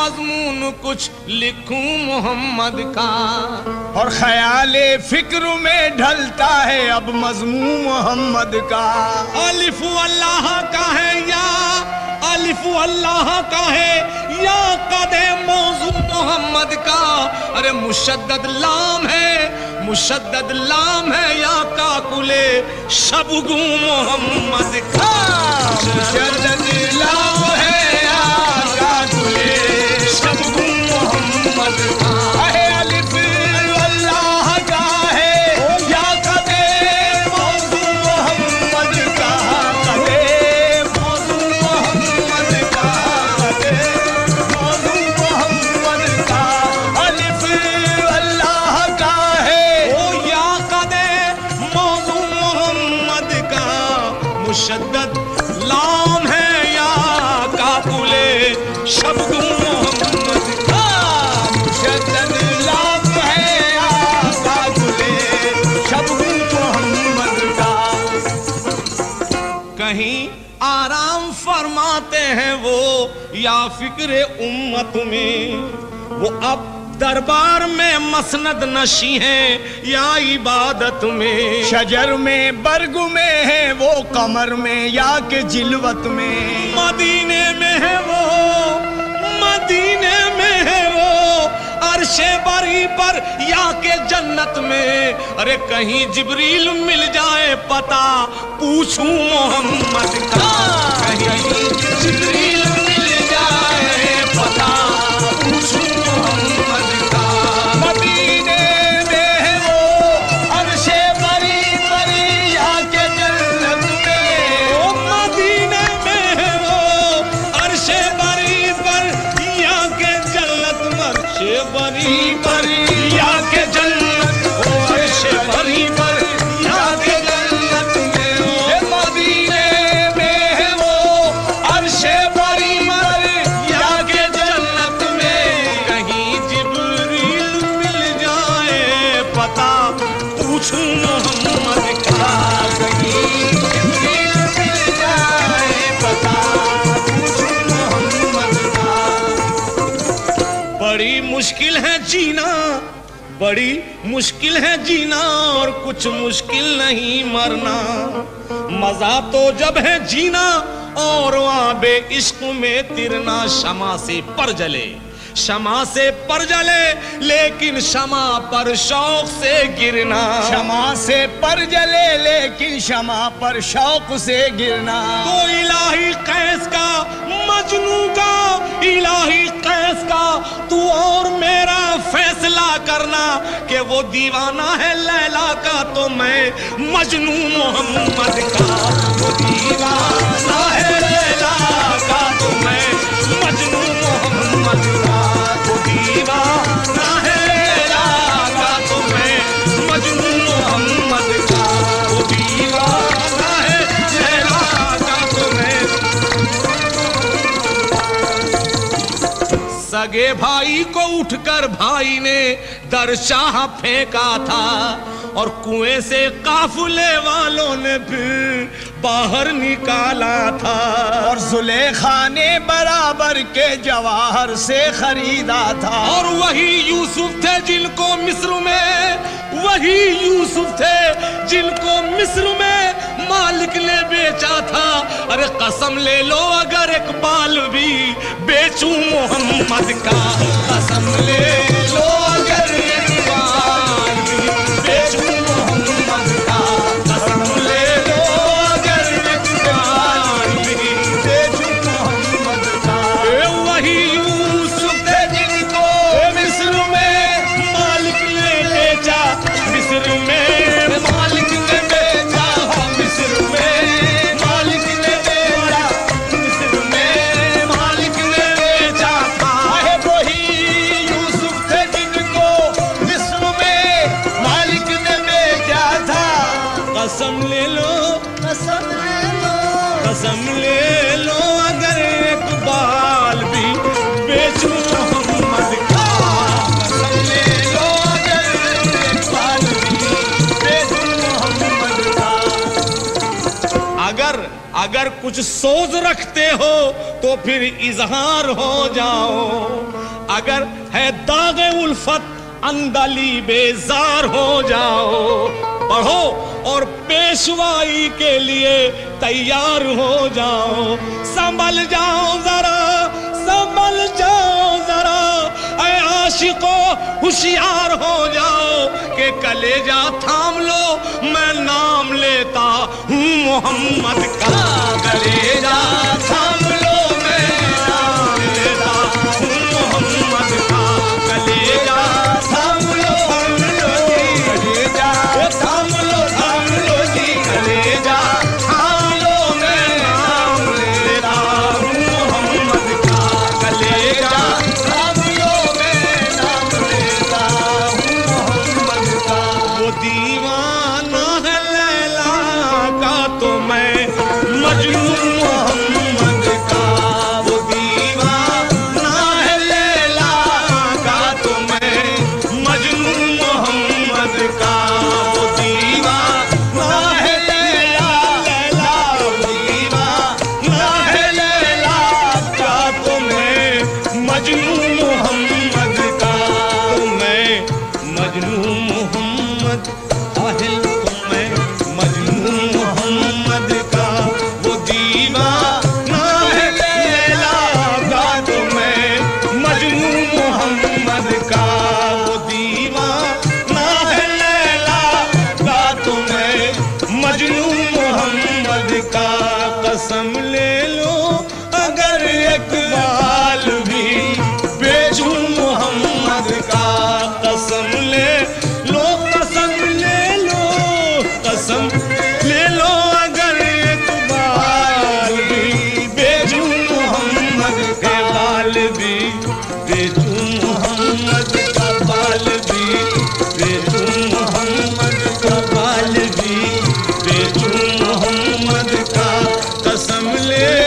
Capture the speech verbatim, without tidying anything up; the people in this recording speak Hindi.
मजमून कुछ लिखूं मोहम्मद का। और ख्याले फिक्र में ढलता है अब मजमून मोहम्मद का। अलिफ अल्लाह का है या अलिफ अल्लाह का है या कदे मौजू मोहम्मद का। अरे मुशद्दद लाम है मुशद्दद लाम है या काकुले शबगू मोहम्मद का। मुशद्दद लाम है या काकुले शबगू मोहम्मद का। है अलिफ अल्लाह का है या कदे मौजू मोहम्मद का। कदे मौजू मोहम्मद का। कदे मौजू मोहम्मद का। अलिफ अल्लाह का है ओ या कदे मौजू मोहम्मद का। मुशद्दद लाम है या काकुले शबगू मोहम्मद का। मुशद्दद लाम है या काकुले शबगू मोहम्मद का। कहीं आराम फरमाते हैं वो या फिक्र उम्मत में। वो अब दरबार में मसनद नशी है या इबादत में। शजर में बरग में है वो कमर में या के जिलवत में। मदीने में है वो मदीने में है वो अर्शे बरी पर या के जन्नत में। अरे कहीं जिब्रील मिल जाए पता पूछूं मोहम्मद का। कहीं जिब्रील मिल जाए पता पूछूं मोहम्मद का। मदीने में है वो अर्शे बरी बरी या के जन्नत में। ओ मदीने में है वो अर्शे बरी पर या के जन्नत में। अर्शे बरी पर या के जन्नत ओ अर्शे बरी पर या के जन्नत में। ओ मदीने में है वो अर्शे बरी पर या के जन्नत में। कहीं जिब्रील मिल जाए पता पूछूं मोहम्मद का। कहीं जिब्रील मिल जाए पता पूछूं मोहम्मद का। बड़ी मुश्किल है जीना बड़ी मुश्किल है जीना और कुछ मुश्किल नहीं मरना। मजा तो जब है जीना और आबे इश्क में तिरना। शमा से पर जले शमा से पर जले लेकिन शमा पर शौक से गिरना। क्षमा से पर जले लेकिन क्षमा पर शौक से गिरना। तो इलाही कैस का मजनू का इलाही कैस का तू और मेरा फैसला करना कि वो दीवाना है लैला का तो मैं मजनू मोहम्मद का। वो दीवाना है लैला का तो मैं मजनू मोहम्मद का। वो दीवाना है लैला का तो मैं मजनू मोहम्मद का। वो दीवाना है लैला का तो मैं। सगे भाई को उठकर भाई ने दर शाह फेंका था और कुएं से काफिले वालों ने फिर बाहर निकाला था। और जुलेखा ने बराबर के जवाहर से खरीदा था। और वही यूसुफ थे जिनको मिस्र में वही यूसुफ थे जिनको मिस्र में मालिक ने बेचा था। अरे कसम ले लो अगर एक बाल भी बेचूं मोहम्मद का। कसम ले लो अगर एक बाल भी बेचूं मोहम्मद का। कसम ले लो अगर एक बाल भी बेचूं मोहम्मद का। वही यूसुफ थे जिनको मिस्र में मालिक ने बेचा। मिस्र में मालिक ने बेचा। मिस्र में मालिक ने बेचा। मिस्र में मालिक ने बेचा था। वही यूसुफ थे जिनको मिस्र में मालिक ने बेचा था। कसम ले लो कसम ले लो कसम ले लो अगर एक बाल भी बेचूं मोहम्मद का। कसम ले लो अगर एक बाल भी बेचूं मोहम्मद का। अगर अगर कुछ सोच रखते हो तो फिर इजहार हो जाओ, अगर है दागे उल्फत अंदली बेजार हो जाओ। पढ़ो और पेशवाई के लिए तैयार हो जाओ। संभल जाओ जरा, संभल जाओ जरा, ऐ आशिको होशियार हो जाओ कि कलेजा थाम लो, मैं नाम लेता हूँ मोहम्मद का। कलेजा थाम लो, मैं नाम लेता हूँ मोहम्मद का। कलेजा थाम लो, थाम लो जी, कलेजा थाम लो, थाम लो जी, कलेजा थाम लो, मैं नाम लेता हूँ मोहम्मद का। कलेजा थाम लो, मैं नाम लेता हूँ मोहम्मद का। वो दीवाना है लैला का तो मैं मजनू मोहम्मद का। वो दीवाना है लैला का तो मैं मजनू मोहम्मद का। वो दीवाना है लैला, लैला वो दीवाना है लैला का तो मैं मजनू मोहम्मद का। तो मैं मजनू मोहम्मद आहिल, तो मैं मजनू मोहम्मद का। वो दीवाना है लैला का तो मैं मजनू मोहम्मद का। वो दीवाना है लैला का तो मैं मजनू मोहम्मद का। कसम ले लो अगर इकबाल भी बेचूं मोहम्मद का। कसम ले लो, कसम ले लो, कसम ले लो अगर इकबाल भी बेचूं मोहम्मद के बाल भी बेचूं मोहम्मद का बाल भी बेचूं मोहम्मद का बाल भी बेचूं मोहम्मद का। कसम ले